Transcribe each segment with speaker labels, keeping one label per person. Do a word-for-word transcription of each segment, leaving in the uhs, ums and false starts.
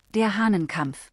Speaker 1: Der Hahnenkampf.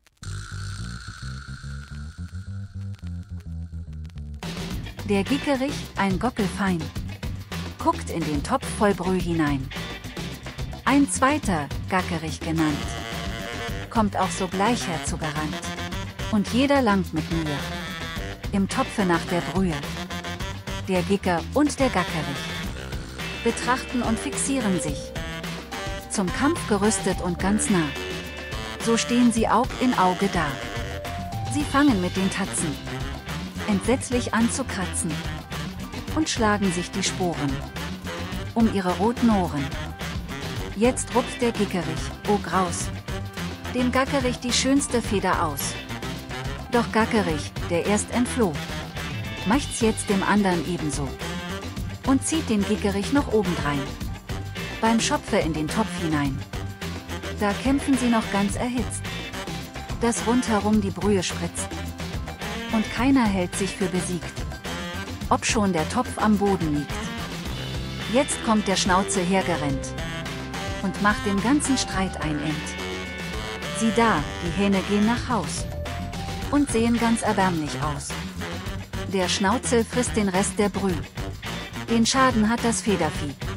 Speaker 1: Der Gickerich, ein Gockelfein, guckt in den Topf voll Brüh hinein. Ein zweiter, Gackerich genannt, kommt auch sogleich herzugerannt. Und jeder langt mit Mühe im Topfe nach der Brühe. Der Gicker und der Gackerich betrachten und fixieren sich, zum Kampf gerüstet und ganz nah. So stehen sie Aug in Auge da. Sie fangen mit den Tatzen entsetzlich an zu kratzen und schlagen sich die Sporen um ihre roten Ohren. Jetzt rupft der Gickerich, oh Graus, dem Gackerich die schönste Feder aus. Doch Gackerich, der erst entfloh, macht's jetzt dem andern ebenso und zieht den Gickerich noch obendrein beim Schopfe in den Topf hinein. Da kämpfen sie noch ganz erhitzt, dass rundherum die Brühe spritzt. Und keiner hält sich für besiegt, obschon der Topf am Boden liegt. Jetzt kommt der Schnauze hergerennt und macht dem ganzen Streit ein End. Sieh da, die Hähne gehen nach Haus und sehen ganz erbärmlich aus. Der Schnauze frisst den Rest der Brüh. Den Schaden hat das Federvieh.